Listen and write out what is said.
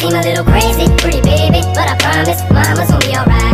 seem a little crazy, pretty baby, but I promise mama's gonna be alright.